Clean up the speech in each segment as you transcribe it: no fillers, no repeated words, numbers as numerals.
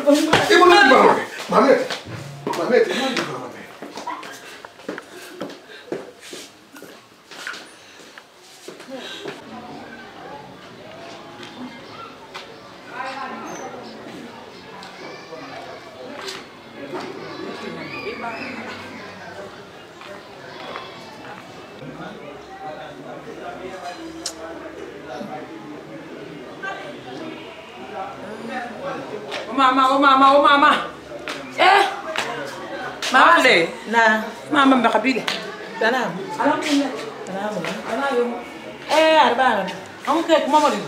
Mama. Mama le. Nah, Mama bakabile. tanam. Alhamdulillah. Tanam. Ana yo. Arbaan. Am ke ko mama di.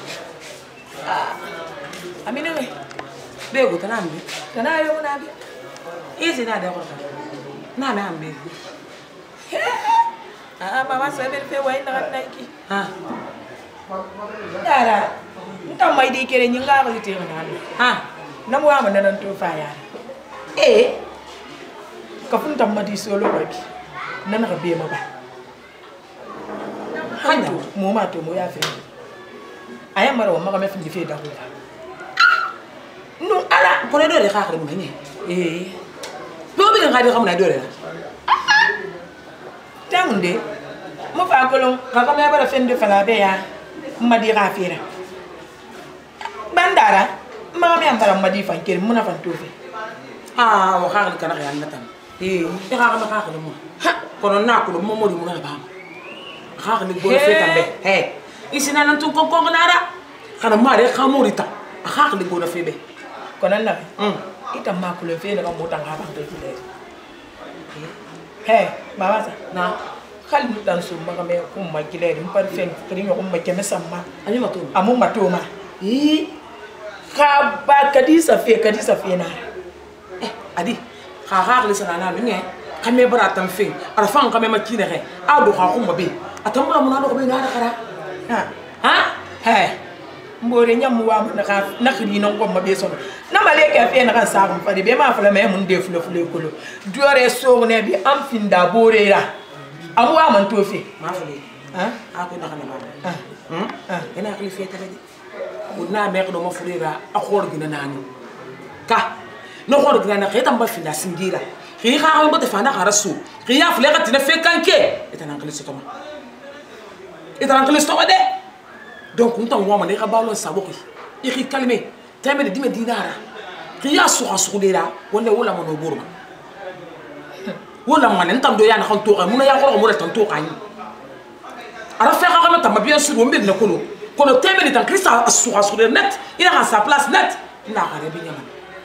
Amina we. Bego tanam bi. Tanam yo na bi. Isi na da ko. Na me ambe. Mama sabe fe wai na ki. Ha. Yara. Nta mai di kere nyinga ko ti na. Ha. Namu wa nan to fa yara. Kafun tamma di solo baki. Nan ka be ma ba. Hanya mo ma to mo ya fe. Aya mara wa maka me fi fe da ko. No ala Ko ne do de ka xare mo ni. Do bi nga di xam na do de. Tangunde. Mo fa kolon ka me bara fende fala be ya. Madi rafira. Bandara. Ma me ambara madi fan kere muna fan to fe. Wa xaar kana ya natam. Ka xaar ma xaar mo. Kono na ko mo modi mo na ba. Xaar ni bo fe tambe. Isi na nan tun kon na ra. Kana ma de xamori ta. Xaar ni go na fe be. Konan na. Ita ma ko le fe na mo tanga ba to le. Mama sa. Na. Khal mu dan su ma me ko ma gile dum par fen kri ko ma keme samma. Ani ma to. Amu matoma. Ka ba kadisa fe na. Adi. Xaar li sana na mi kame bara tam fe. Ara fan kame ma kine he. A do xa ko ma be. Atam ma mo na do ko be na kara. Mbore nyam wa na ka na khiri non ko ma be so na male ka fe na kan sa ko fadi be ma fala me mun de fule kolo duore so ne bi am finda bore ra amu wa man to fe Ma fule. Ko na kana ma. Ina akli fe tare di. Wona me ko do ma fule ra a khor gina nani. Ka. No khor gina na kheta mba finda singira. Khi kha ko ba te fana kharasu. Khi ya fule ka tina fe kanke. Etana akli so toma. Etana akli so de. Donc on t'envoie mon érabalo saboki. Il calme. T'aimes de 10 dinara. Ria sur là. On est où la monobourma. Wala man entando ya na kantora. Muna ya ko mo tanto kan. Ara faire rama ta bien sûr on me na kono. Kono t'aimes de tan Christ sur net. Il a sa place net. Na ka rebi nyama.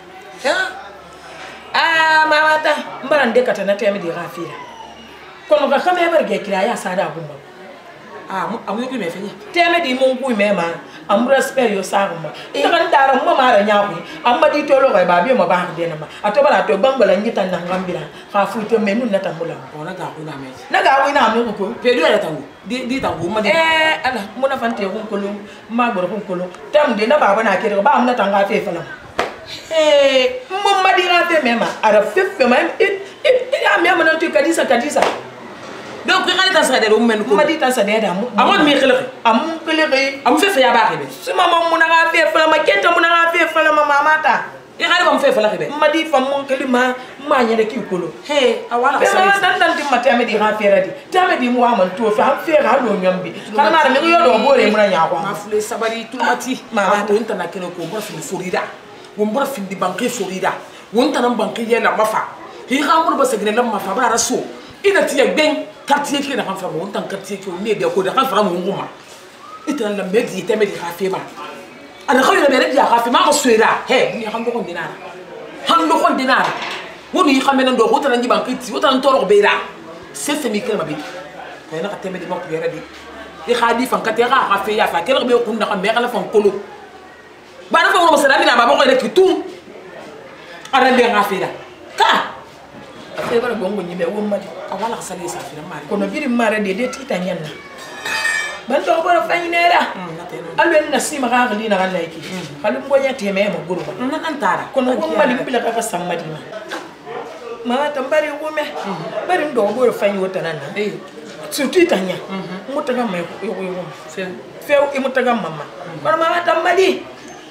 Mama ta mbarande kata na t'aimes de rafira. Kono ka kama berge kira ya sada bumba. Amu ko me fenya. Teme di mungu mema am respect yo saruma kan dara mo mara nyaaku amma di tolo ga ba bi mo ba de na ma atobara to bangala nyita na ngambira fa futo menu na tambula Ona ga ko na me. na ga wina me ko Pe do ya tangu. Di tangu ma di. ala mo na fante ko kolo ma gor ko kolo tam de na baba na kire ba am na tanga fe fala mo ma di ra fe mema ara fe ma ya me ma na to kadisa Donc il y a des gens qui ont dit que ça n'est pas moi. Amon mi khilqi. Am khilqi. Am fe ya ba khibe. Si maman mo na ga fe fala ma kenta mo na ga fe fala ma mama ta. I khali bam fe fala khibe. Ma di fam mon kelima ma nyere ki kolo. Awala sa. Be dan di matame di ga fe radi. Tame di mo amon to fa fe ga lo nyambi. Kana na me yo do bore mo na nya kwa. Ma fule sabari tulmati. Ma to inta na kene ko bora fi forida. Wo bora fi di banque forida. Wonta nan banque yela mafa. Hi ga mo ba segene lam mafa bara so. Ina tiya ben quartier qui na kan fa mo tan quartier qui ne de ko da kan fa mo nguma itan la medi te medi khafi ma ana khayra be radi khafi ma ko suira ni xam ko dinara han do ko dinara woni xamena ndo ko tan jiban kiti wotan toro be ra c'est mi kelma bi ko na ka te medi mo ko radi di khadi fan kate ga khafi ya fa kele be ko nda xam me kala fan kolo ba na fa mo sala mina ba mo ko rek tum ara le khafi da ka Ate bara bongo nyibe wo mali awala sale sa fi na mari kono biri mare de tita nyanna ban do bara faynera alwen nasima ga gali na galla yiki halu mbonya teme ma guruba nan antara kono wo mali bila ka samadi ma tambari wo me bari ndo go fayni wota nan surtout tanya mutaga me yo fe e mutaga mama kono ma tambadi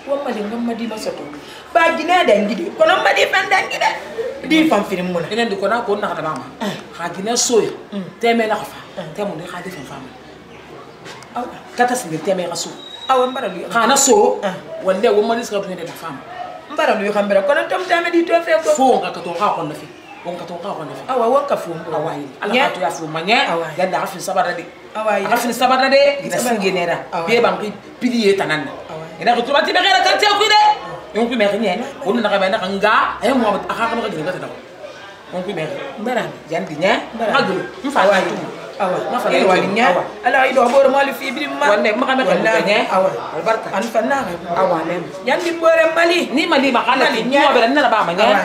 Wamma de ngamma di masoto. Ba gine dangide. Kono ma di fan dangide. Di fan film mona. Enen di kona ko na kada mama. Ha gine soya. Teme na kafa. Temo ni khadi fan fama. Aw kata sinde teme ka so. Aw mbara lu. Khana so. Walle wo ma diska tune de fama. Mbara lu khambara kono tam tame di to fe ko. Fo nga ka to ka ko na fi. Won ka to ka ko na fi. Awa won ka fu mbo. Awai. Ala ka to ya fu manya. Ganda ka fi sabara de. Awai. Ka fi sabara de. Gina singe nera. Be bangi piliye tanana. Ina ko tubati be gara kan te ku de. Yon ku me rien. Won na ka ba na nga. Ay mo aka ka no ka gina ka ta. On peut mettre. Mbara jandi nya. Magulu. Mfa wa tu. Awa. Ma fa le wali nya. Ala ido boro mali fi bi ma. Wonne ma ka me ka nya. Awa. Albarka. An fanna. Awa nem. Jandi bore mali. Ni mali ma kana ni mo be na ba ma nya.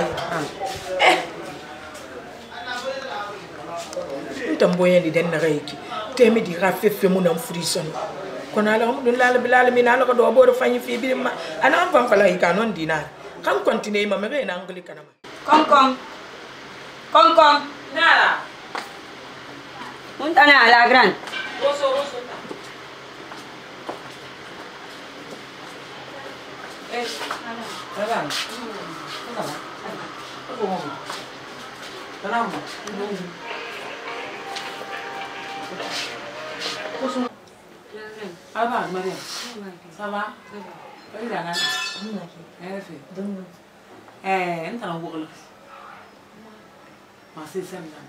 Tamboyen di den na reiki. Temi di rafe fe mo na mfrison. Kono ala alhamdulillah bil alamin ala ko do boro fanyi fi bi ma. Ana am fam fala ikanon dinar. Kan continue ma me re na angli kana ma. Kong. Nada. Punta na la gran. Roso. Nada. Nada. Aba, Maria. Ça va? Kali dangan. Entar ang bukal. Masih sana.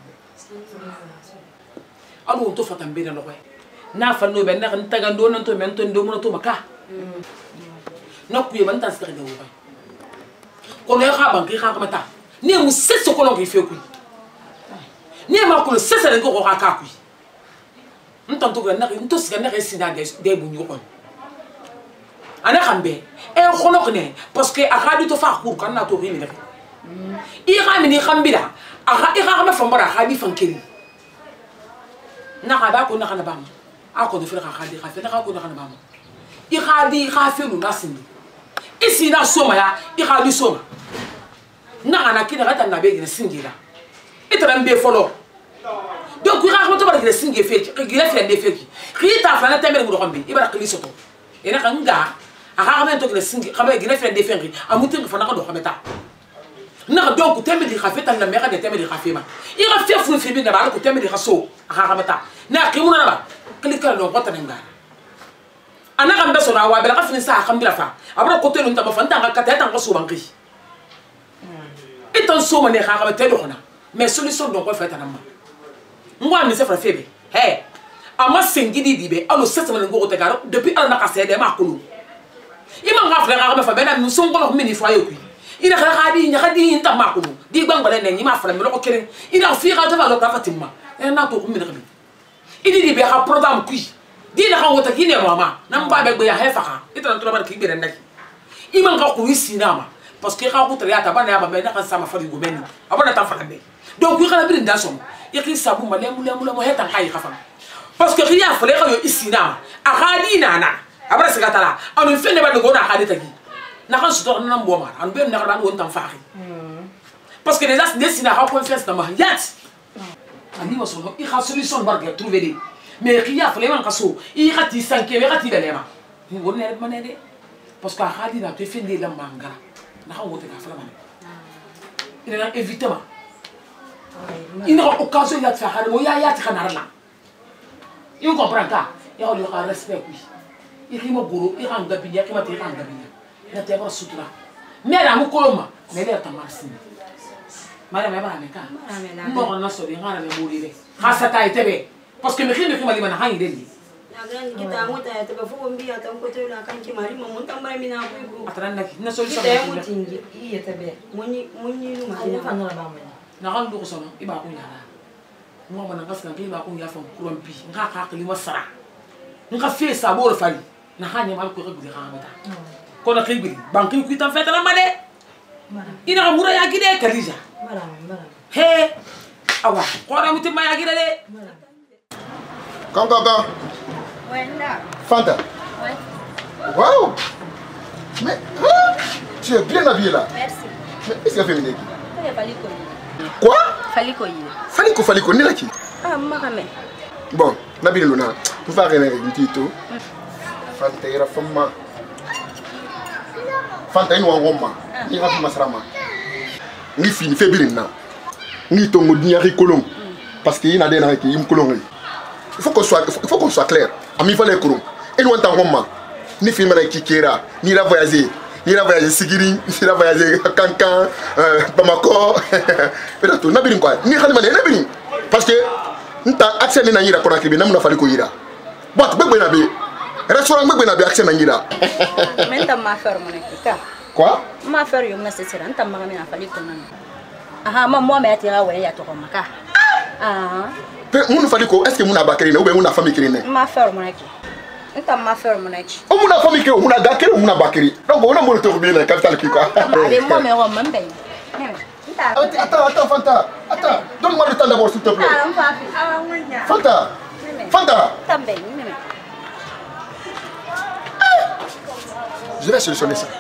Alu untuk fatan beda loh. Na fanu benda kan tagan donan tu menton domo tu maka. Nak kuye bantas tak ada apa. Kalau yang kau bangkit kau mata. Ni muset sekolah kau kui. Ni mak kau sesa dengan kau kui. Entah tu kan nak itu sekarang nak esina dia bunyi kon. Anak kambe. Kono kene. Parce que akadi to fa kur kan na to rini lek. Kami ni kambira. Ika kami fambara akadi fankiri. Nak ada aku nak bama. Aku tu firqa akadi kafe nak aku nak bama. Ikadi kafe lu nasindi. Isina soma ya. Ikadi soma. Nak anak kita kata nabe gina singira. Itu rambe follow. Donc il raconte pas que singe feki il a fait des feki kita fana temere ngudo kombi ibara klisoto ina kanga aka kama to que singe kama il a fait des feki amutin fana ko do kameta na donc temere di khafeta na mera de temere di khafema il a fait fou fibi na ba ko temere di khaso aka kameta na kimuna ba klika no kota nga ana kamba so na wa bela ka fini sa kambira fa abra ko telo ntaba fanta ka kata tan ko so banki eton so mane ka kameta do khona mais solution donc ko feta na ma moi mi se fra febe hey ama sengidi dibe alo sesa man ngo tegaro depuis ala na kasede ma kulu ima nga fra ga fa bena mi son ngolo mini fa yoku ina ga di nya ga di inta ma kulu di gbangole ne ni ma fra mi lo ko kere ina fi ga ta lo ka fatima na to ko mi ga bi idi dibe ha programme kui di na ga wota kine mama na mba be gbe ya he fa ka ita na to ba ki gbe na ima nga ko isi na ma parce que ga ko tra ya ta ba na ba me na kan sama fa di go meni abona ta fa be donc wi kala bi ndasom yaki sabu malemu heta kai khafa parce que riya fale ko isina akadi nana abara segatala anu fende ba ngona akadi tagi na kan suto na mboma anu be na ran wonta faxi parce que déjà desina ha confiance na mahiyat ani wasono I kha solution barga trouver de mais riya fale man kaso I khati sanke be khati belema ni wonne rek manede parce que akadi na te fende la mangara na ha wote ka fala man ina évitement il aura occasion de faire il y a là il comprend ça il y a respect oui il y a goro il y a ngabinya il y a ngabinya il y a tebra sutura mais la mukoloma mais elle est tamarsi mara me bara me ka no na so bi ngara me murire khasata itebe parce que me khine khima limana hayi deli na gran kita ngota ya tebe fu mbia tan ko to la kan ki mari mo tambara mina ko atran na solution kita mutingi iya tebe munyi lu mari na fanora ba mo na kan do ko sono iba ko nyala mo mana ngaskan ke ba ko ya fam kurompi nga ka kali masara nga fe sa bo fali na hanya mal ko rebi ga mata ko na kay bi banki ku tan feta la made ina mura ya gide kalija he awa ko na mutima ya gide de Come. Wenda. Fanta. Ouais. Waouh. Mais tu es bien habillée là. Merci. Mais qu'est-ce qu'elle fait Mineki? Quoi? Faliko, ni là qui? Ah, Makame. Bon, Nabil Luna, tu vas rien avec un petit tout. Fanta ira fama. Fanta ino ngoma. Ni rafi masrama. Ni fini febirina. Ni tongo diari kolon. Parce qu'il y a des gens qui kolon. Il faut qu'on soit clair. Ami fallait kolon. Et nous entend ngoma. Ni film na kikera, ni la voyager. Ni la voyager Sigiri, ni la voyager Kankan, Bamako. Peut-être na birin quoi. Ni khalima na birin. Parce que nta accès na yira kona kibe na muna fali ko yira. But begbe na be. Restaurant begbe na be accès na yira. Mais t'as ma faire mon équipe. Quoi? Ma faire yo na c'est ça, t'as ma na fali ko nan. Ah moi mais atira ouais ya to maka. Ah. Pe mun fali ko est-ce que mun abakere na ou bien mun famille kirene? Ma faire mon équipe. T'as ma faire mon équipe. Oh mun famille kirene, mun agakere ou mun abakere. Donc on a mon retour bien la capitale qui quoi. Allez moi mais on m'en paye. Attends, Fanta. Attends, donne-moi le temps d'abord, s'il te plaît. Fanta. Fanta. Je vais solutionner ça.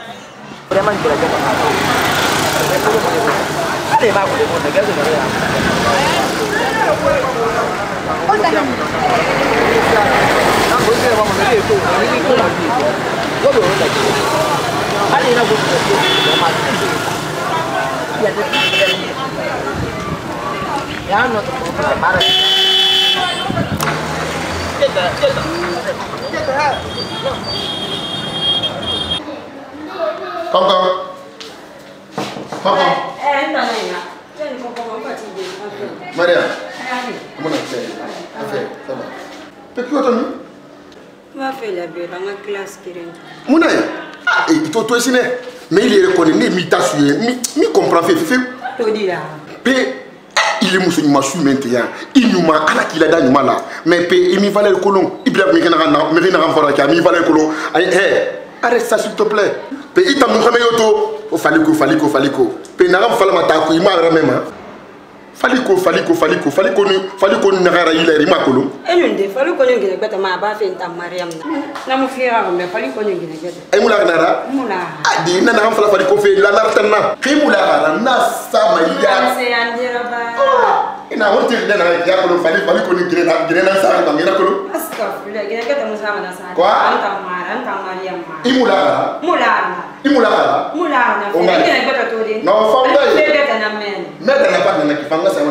Maria, comment on fait? Ça va. Tu es qui Ma fait la belle dans la classe qui rentre. Mouna, il faut toi signer. Mais il est reconnu, il me comprend, fait. Il est moussou, il m'a su maintenant. Il nous m'a, ala qu'il a dans nous là. Mais il me valait le colon. Il blague, mais il n'a rien fait. Il me valait le colon. Arrête ça s'il te plaît. Il t'a montré yoto. Oh faliko. Il n'a rien fait ma taco. Il m'a même. Faliko n'ara il m'a colon. Et nous des faliko nous qui bête ma ba fait ta Mariam. Na mo fiera mais faliko nous qui bête. Et moula nara. Moula. Adi na na fala faliko fait la nartana. Qui moula na sama ya. C'est andira ba. Ina honte de na ya colon faliko ni grena sa ba ngena colon. Astaghfirullah, gina bête mo sama na sa. Quoi? Anta Mariam. Moula. Moula na. Gina bête to de. Non, famba. Bête na men. Mais dans la part de qui fanga ça.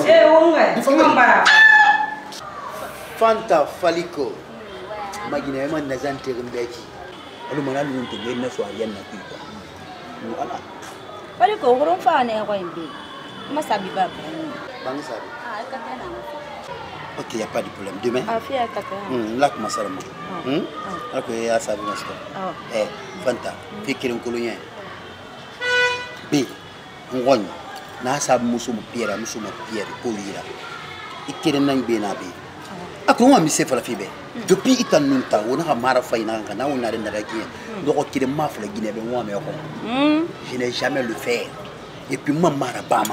Fanta faliko magina yema nazante rumbeki alu manalu ntunge na so ayen na kuipa mu ala faliko gurum fa ne ko imbi masabi ba bang sabi ka tena ok y a pas de problème demain afia ka tena lak masalama ako ya sabi masko Fanta fikirin kulunya bi ngon na sabi musu mu piera polira ikere nan be na be ako wa mi se fala fibe depuis itan nunta wona ha mara fayna kana wona den daga gien do ko kire ma fala gine be wa me ko je n'ai jamais le faire et puis ma mara bama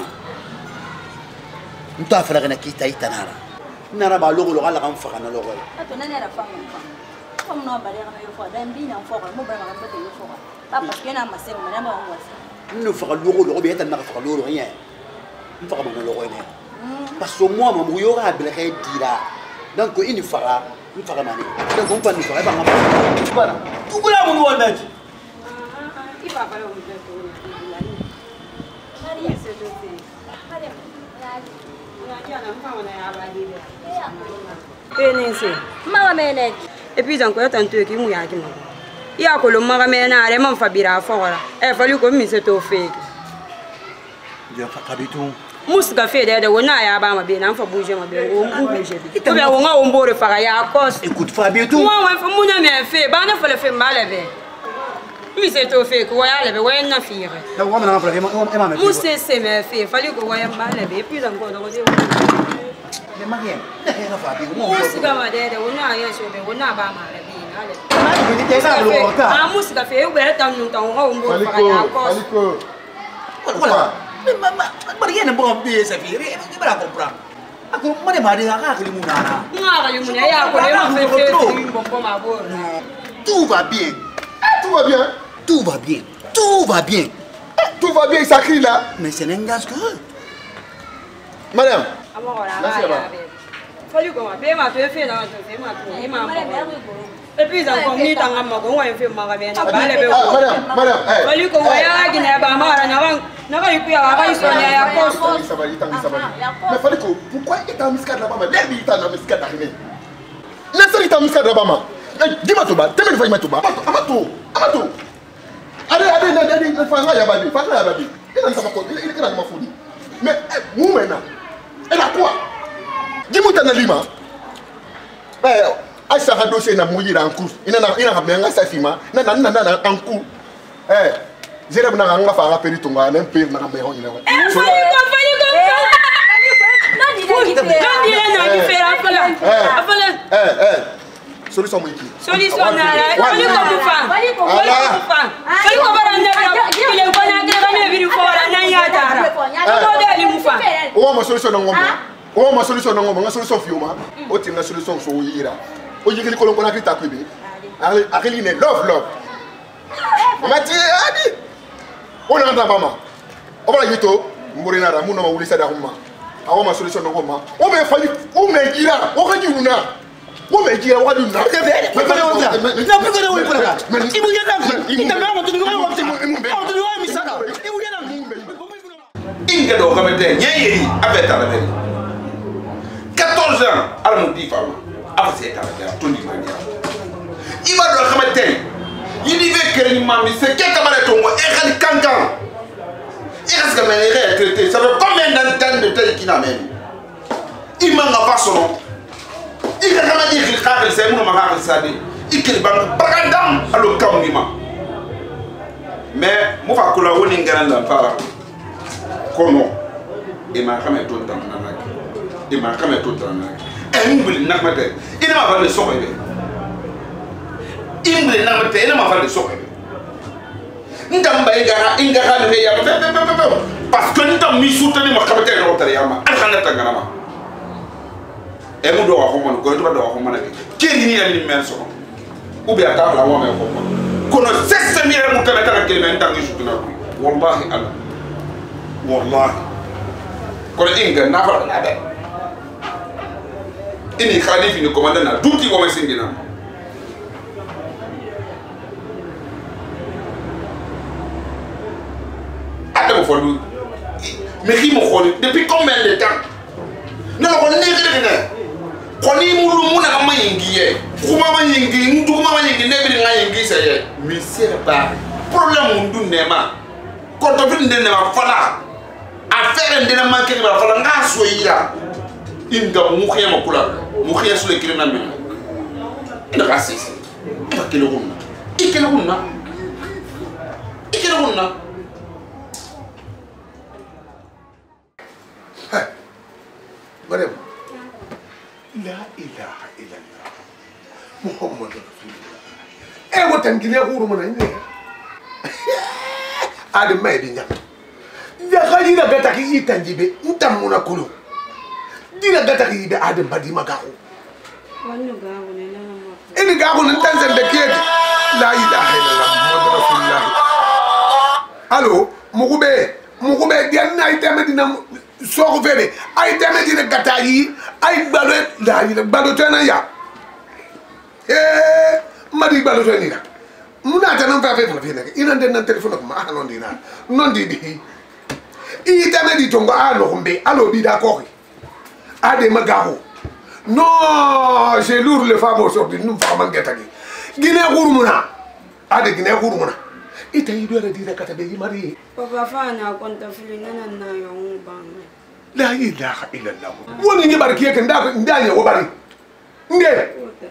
nta fala kana kita itanara nara ba logo ala kan fa kana logo ato nane ra fama comme no ba ya yo fo dan bi na fo ko mo ba ma ba te yo fo pa parce que na ma se mo na ma on wasa no fa logo be tan na fa logo rien nfa ma logo ne parce que moi mon yo ga bele kay dira donc il fera mani donc on va nous faire ba ngam voilà tout bula mo wonda ji il va falloir me faire pour Maria c'est tout Maria Maman mene et puis encore tant que qui mouya qui m'a il y a que le maman mene a même fabira fort il fallu que mi se to fait je pas du tout Muska fait de wona ya ba ma be na fa bouger ma be o bouger bi to be wona o mbore fa ya cause écoute Fabio tout moi fa munya me fait ba na fa le fait mal be mi se to fait ko ya le be wa na fire donc on na fa le ma me Musse se me fait fallu ko wa ya mal be puis encore donc je mais Mariam na Fabio Muska ma de wona ya so be wona ba ma le bi na le ma ni ça le rota ah muska fait o be tan nu tan o mbore fa ya cause voilà Maria ne bon bien ça fait rien tu vas comprendre ako mane mari ga ka limunana nga ga limuna ya ko le ma fait bon ma bo tout va bien Ça crie là. mais c'est un gaz que Madame. Merci. Fallu comment? Bien ma tu fais dans tu fais ma tu ma. Et puis encore ni tanga mako ngoy fe maga be na bale be madame wali ko waya gine ba mara na ka yupi ya ba isonya ya koso sabali mais fallait que pourquoi il t'a miscade là-bas mais l'herbe il t'a miscade arrivé laisse-le t'a miscade là-bas ma dis-moi tout bas t'es même tout bas amato allez fanga ya babi il n'a pas quoi il est dans ma folie mais où maintenant elle a quoi dis-moi t'as lima Aïssa a dossier na mouillé en cours. Il n'a pas sa fille en cours. J'ai dit que je vais faire un peu de temps. Je vais faire un peu de temps. Solution wiki. Solution nara. Wali ko bufa. Wali ko baranya ile ko na ga biru ko na ya tara. Ko de ali mufa. O ma solution ngomba. O ma solution ngomba, nga solution fioma. O tinga solution so yira. O yigeli ko na kita kwebe. Akeli ne love. Mati abi. O na nda mama. O ba yito murina ra mu no ma wuli sada humma. Awo ma solution ngomba. O me fali o me gira. O ka juruna. Wo me gira wa dun na. Me fale wonta. Na bu ko na woni fala. Ibu yana. Ita me amatu ko wa timu. Amatu wa mi saka. Ibu yana. Inga do kamete nyeyeri abeta la beri. 14 ans ala mu di fama. Afse ta la tondi mania. Iba do kamete. Yini ve kere ni mami se ke kamare to mo e khali kankan. Il reste même retraité. Ça fait combien d'années de temps qu'il a même? Il m'a pas son nom. Il a jamais dit qu'il a fait mon mari ça dit. Il qu'il va pas d'âme à le camima. Mais moi fa kula woni ngana para. Kono e ma kama to tan na. E ma kama to tan na. E mbili na mate. Il m'a pas le son bébé. Il mbili na mate, il m'a pas le son bébé. Ndamba ingara ne ya parce que ndam mi soutenu ma kamete no tariyama alxana tangarama e mu do waxo man ko to do waxo man ke ni ni men so ou bien ta la wa me ko kono 600 mu kamete ke men tangi soutenu wallahi ala wallahi ko inga na fa na be ini khalifi ni commandant na duti ko me singina mais qui me depuis combien de temps? Non, on est rien. On est moulu mouna kama yingiye. Kuma ma yingi, ndu kuma ma yingi nebi nga yingi saye. Mais c'est pas problème ndu nema. Quand on vient de nema fala, affaire de nema kiri ba fala nga soyira. Inga mukhiya makula, mukhiya sule kiri na mena. Ina kasisi. Ikele hunna. Ikele hunna. Ikele hunna. Madame, la ilaha illallah, Muhammad Rasulullah. Eh, what am I going to do? Adam may be young. The Halina Gataki Itanjibe, Utamuna Kulu. Dina Gataki the Adam Badimagaho. Any Gabon and Tanzan the kid. La ilaha illallah, Muhammad Rasulullah. Hello, Mugube, the night I so very I damage the Gatayi, I ballot the Balotana. Eh, Madi Balotana. Munata non fa favore, in and telephone of Mahanondina, non did he. I damage Tonga Alombe, Alobi da Cory. Ade Magaho. No, j'ai lourd le fameux of the Numfaman Gatagi. Guinea Urmuna. Ade Guinea Urmuna. Ita idu ala dira katabe mari. Papa fana konta filina na yo bang. La ilaha illallah. Woni ngi barki ke ndanya wo bari. Nge.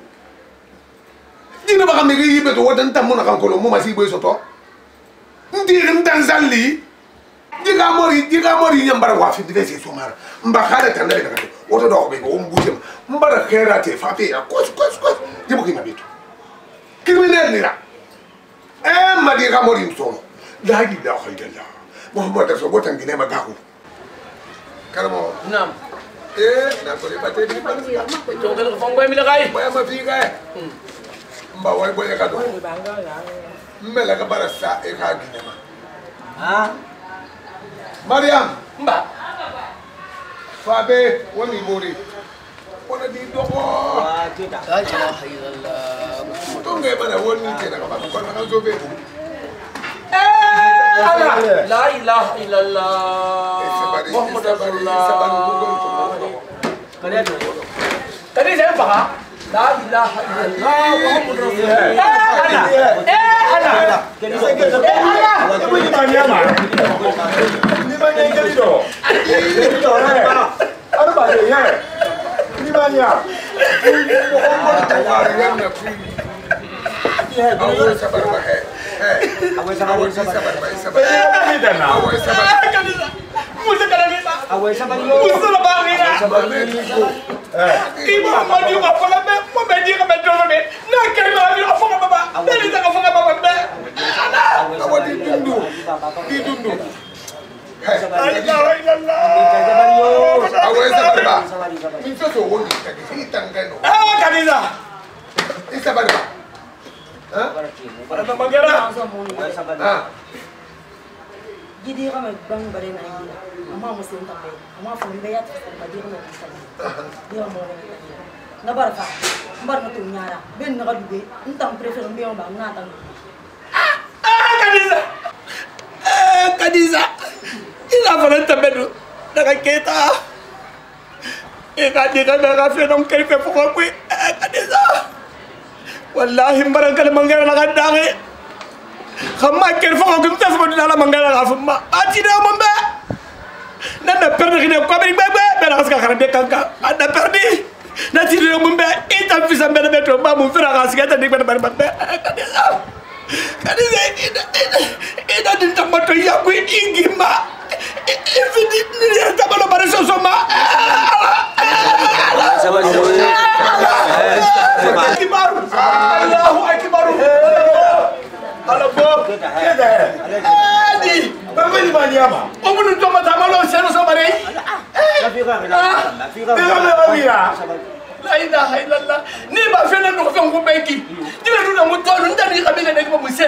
Dina ba kambe yibe to wodan tam mona kan ko mo masi boy soto. Ndi ndan zalli. Diga mori nyambara wa fi divesi sumara. Mba khara tanda daga to. Woto do be ko mbuje. Mbara khera te fa pe kos. Dibo ki mabitu. Criminel ni la. Ma diga mori msono. La ilaha illallah. Muhammad Rasulullah wotan gine magahu. Karamo. Naam. Na ko libate di ba? Jongal ko fong boy mi lagay. Boy ma fi kay. Mba way boy ka do. Mela ka barasa e ka ginema. Ha? Mariam. Mba. Fabe woni mori. Wona di dogo. Wa kita. La ilaha illallah. Tunga mana woni tena kama kwa na zobe. La ilaha illallah. Muhammad Rasulullah. Kali saya faham. La ilaha illallah Muhammad Rasulullah. Ibu ni mana ama? Ni mana yang kali do? Kali do ada balik ya. Ni mana? Muhammad tawaran na fi. Awal sabar bah. Awal sabar. Ni dah na. Awal sabar. Musa kalau kita. Awal sabar. Musa lepas ni. Sabar ni. Ibu mandi apa lagi? Mau mandi ke bedroom ni? Nak kena mandi apa ke bapa? Dari tak apa ke bapa? Awal di dundu. Awal sabar bah. Minta tu woni tadi. Kita ngano. Kadiza. Sabar bah. Para pemanggilan. Jadi kami bang bareng lagi. Ama musim tapi, ama faham bayat tadi kami bisa. Dia mau lagi. Nabar fa, nabar natu nyara. Ben naga duge, entang prefer mbio bang natang. Kadiza. Kadiza. Ila falan tabedu. Naga kita. Kadiza naga fe dong kelpe pokok kui. Kadiza. Wallahi barang kali manggaran nak dangi. Khamma kerfo ko gumta fo dala manggaran afuma. Ati da mombe. Nana perdi khine ko bari bebe bela kaska kharande kanka. Ada perdi. Nati do mombe ita fisa mbele beto ba mu fira kaska ta dik bana bebe. Kadiza ida din tamato ya ko ingima. Ifidi ni ta balo bare sosoma. Allahu akbar. Ala bob. Keda. Adi. Baba ni mani ama. Omuntu toma tamalo seno sabare. La ilaha illallah. Ni ba fena no ko ko beki. Ni la duna mo tonu ndani kabila de ko muse.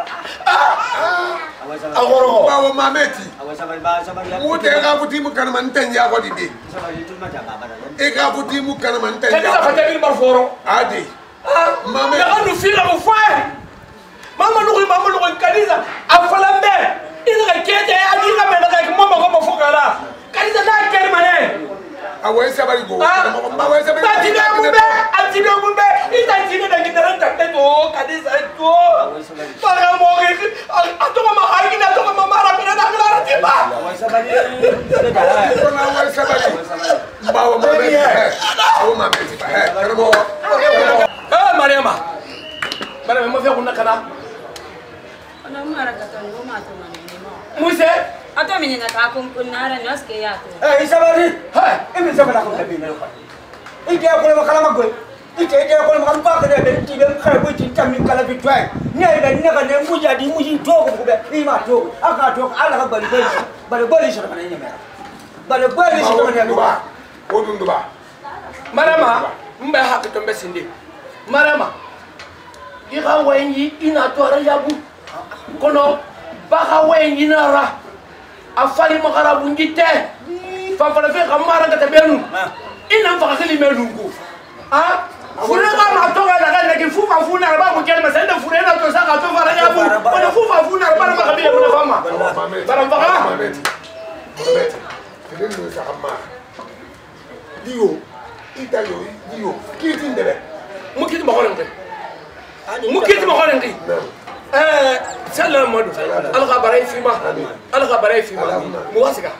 Agoro bawa mameti. Mute ka kutimu kana mantenya ko didi. Eka kutimu kana mantenya. Kadiza fatali barforo. Adi. Mama ya anu fila mo fwa. Mama no Kadiza afalambe. Ina kete ani ka mena ka mama ko mo fokala. Kadiza na kere mane. Awai sabari go. Awai sabari. Ati do mumbe. Ita tine da gidaran takte to Kadiza to. Para mo ke ato mama ai na to mama ra pina na klara tiba. Awal sabari. Awai sabari. Bawa mameti. Bawa mameti. Karamo. Mariama. Mariama mo fe kunna kana. Ana mara kata ngoma to manene mo. Muse. Ato menina ka kumpunara nyoske ya to. Sabari. Ini sabara ko tabi na ko. Ike ko makala magwe. Ike ko makala pa ka de ti ben khay ko ti tammi kala bi twai. Ni ga ni ga ne muja di muji to ko be. Ima to. Aka to ala ka bali shara bana ni mera. Bali shara bana ni ba. Odun duba. Mariama mbe hakka to mbesinde. Mariama. Ika wenyi ina to ara yabu. Kono baka wenyi na ra. Afali makara bungite. Fafala fe kamara ngata benu. Ina mfaka kili melungu. Fure ka ma to ga daga ne fufa funa ba mu kelma sanda fure na to saka to fara yabu. Kono fufa funa ba na makabila kuna fama. Bara mfaka. Mameti. Kelen sa kama. Dio. Itayo dio. Kiti ndebe. Mukiti makolenge. Mukiti makolenge. Salam madu. Alga barai fima. Alga barai fima. Muwasika.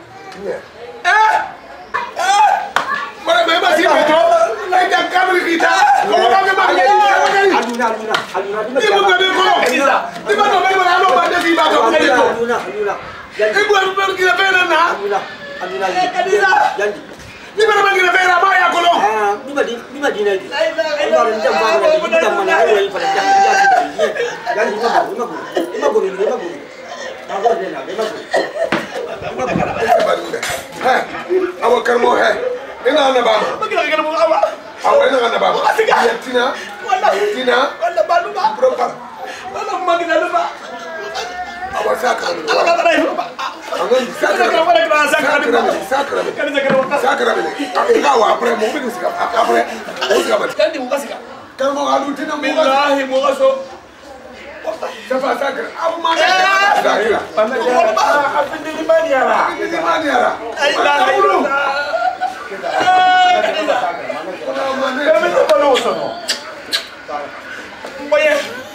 Mara beba si metro. Laita kamera kita. Como kami bagi. Aluna. Ibu ngabe ko. Ibu no beba na no bande si ba to. Aluna. Ibu aru pergi na pena na. Aluna. Kadiza. Janji. Ibu na pergi na pena ba ya ko lo. Di Madinah. Baru jam baru di jam mana ai pada jam. Janji lima guru. Aku ada Awak kermo he. Ina na baba. Bagi mo awa. Awak ina na baba. Tina. Tina. Wala balu ba. Propa. Wala magi na ba. Awak sakra. Alga barai ba. Angan sakra. Wala sakra. Sakra. Kadiza kana Sakra bele. Ikawa apre mo bi sika. Apre. O sika ba. Kandi mukasika. Kamu adu tina mo. Billahi mo kaso. Safa sakra. Abu mana. Sakra. Afindi ni maniara. Ini mana ya? Ay la dulu. Kami tu balu sono. Boya.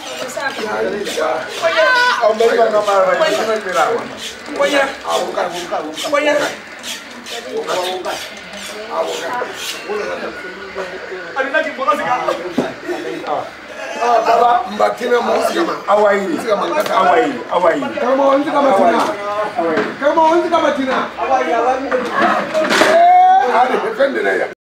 Boya. Ang beri ka naman ba? Ano pirawa? Boya. Boya. Ani lagi bola sika. Baba mbakina mo sigama. Awai. Sigama ngata. Awai. Kama onzi kama tina. Kama onzi kama tina. Awai. Ade defende na ya.